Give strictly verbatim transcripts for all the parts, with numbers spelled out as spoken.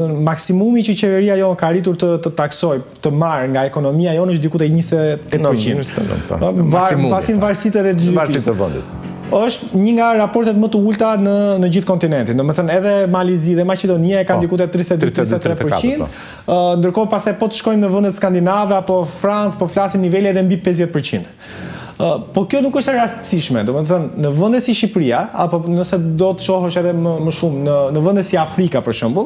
Maksimumi që qeveria jonë ka arritur të, të taksoj, të marrë nga ekonomia jonë është diku te njëzet e tetë përqind. Pasin varësitë edhe G D P. Varësitë të vendit. Është një nga raportet më të ulta në në gjithë kontinentin. Domethënë edhe Malizi dhe Maqedonia e kanë diku te tridhjetë e dy tridhjetë e tre përqind. Ndërkohë pastaj po të shkojmë në vendet skandinave apo Francë, po flasim nivele edhe mbi pesëdhjetë përqind. Po kjo nuk është e rastësishme, domethënë në vende si Shqipëria, apo nëse do të shohësh edhe më, më shumë në, në vende si Afrika për shembull,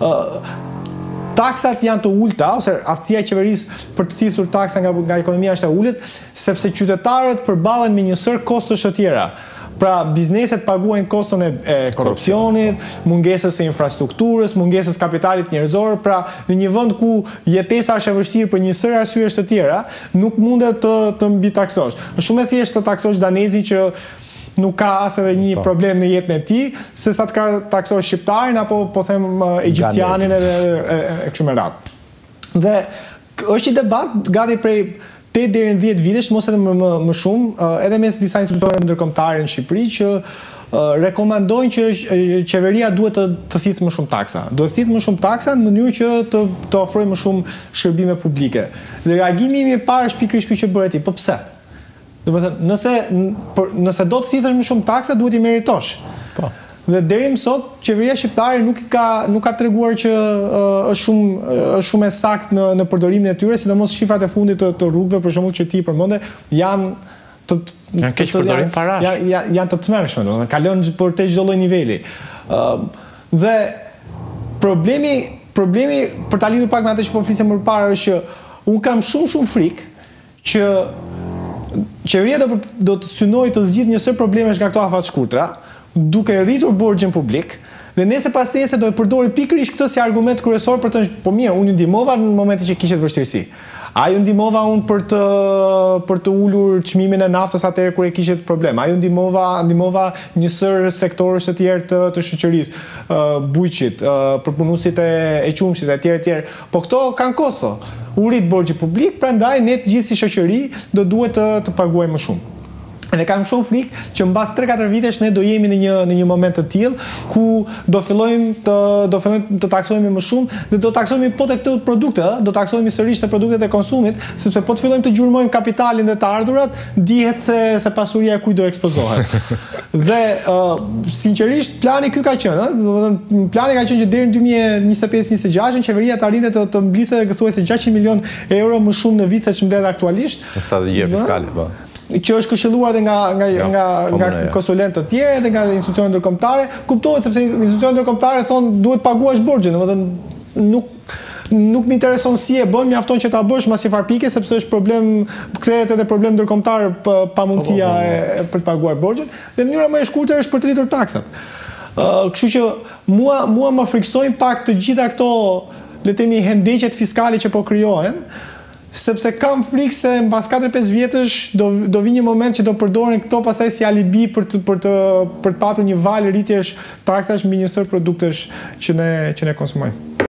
taksat janë të ulta, ose aftësia e qeverisë për të thithur taksa nga, nga ekonomia është e ulët, sepse qytetarët përballen me një sër kostësh të tjera. Pra, bizneset paguajnë koston e, e korrupsionit, mungesës së infrastrukturës, mungesës kapitalit njerëzor, pra në një vend ku jetesa është e vështirë për një sër arsyesh të tjera, nuk mundet të, të mbitaksosh. Është shumë e thjeshtë të taksosh danezin që nuk ka as edhe një problem në jetën e tij, se sa të taksosh shqiptarin apo po them egjiptianin edhe e, e kështu me radhë. Dhe është një debat gati prej tetë deri në dhjetë vitesh, mos edhe më, më, më shumë, edhe mes disa institucioneve ndërkombëtare në Shqipëri që rekomandojnë që qeveria duhet të, të thithë më shumë taksa. Duhet të thithë më shumë taksa në mënyrë që të, të ofrojë më shumë shërbime publike. Dhe reagimi im i parë është pikërisht ky që bëhet ti. Po pse? Domethënë, nëse nëse do të thithësh më shumë taksa, duhet i meritosh. Po. Dhe deri më sot qeveria shqiptare nuk ka nuk ka treguar që uh, është shumë është shumë e saktë në në përdorimin e tyre, sidomos shifrat e fundit të, të rrugëve për shembull që ti përmendë, janë të janë keq përdorim parash. Janë janë janë të tmerrshme, domethënë kalon për te çdo lloj niveli. Uh, dhe problemi problemi për ta lidhur pak me atë që po flisëm më parë është që un kam shumë shumë frikë që qeveria do do të synojë të zgjidhë një sër problemesh nga këto afat shkurtra, duke rritur borxhin publik, dhe nëse pas nesër do e përdori pikërisht këtë si argument kryesor për të, po mirë, unë ju ndihmova në momentin që kishet vështirësi. A ju ndihmova unë për të për të ulur çmimin e naftës atëherë kur e kishet problem. A ju ndihmova ndihmova një sër sektorësh të tjerë të, të shoqërisë, uh, bujqit, uh, përpunuesit e, e qumshit e tjerë tjerë. Po këto kanë kosto. U rrit borxhi publik, prandaj ne të gjithë si shoqëri do duhet të, të paguajmë më shumë. Dhe kam shumë frikë që mbas tre katër vitesh ne do jemi në një në një moment të tillë ku do fillojmë të do fillojmë të taksojmë më shumë dhe do taksojmë po tek këto produkte, ë, do taksojmë sërish te produktet e konsumit, sepse po të fillojmë të gjurmojmë kapitalin dhe të ardhurat, dihet se se pasuria e kujt do ekspozohet. Dhe uh, sinqerisht plani ky ka qenë, ë, domethënë plani ka qenë që deri në dy mijë e njëzet e pesë njëzet e gjashtë qeveria të arrinte të, të mblidhte thuajse gjashtëqind milion euro më shumë në vit se ç'mbledh aktualisht. Strategjia fiskale, po. Që është këshilluar edhe nga nga jo, nga nga konsulentë të tjerë dhe nga institucione ndërkombëtare, kuptohet sepse institucionet ndërkombëtare thonë duhet paguash borxhin, domethënë nuk nuk më intereson si e bën, mjafton që ta bësh mas i farpike sepse është problem, kthehet edhe problem ndërkombëtar pa mundësia e për të paguar borxhin, dhe mënyra më e shkurtër është për të rritur taksat. Uh, kështu që mua mua më friksojnë pak të gjitha këto, le të themi, hendeqet fiskale që po krijohen, sepse kam frikë se mbas katër pesë vjetësh do do vi një moment që do përdoren këto pastaj si alibi për të për të për të patur një val rritjesh taksash mbi një sër produktesh që ne që ne konsumojmë.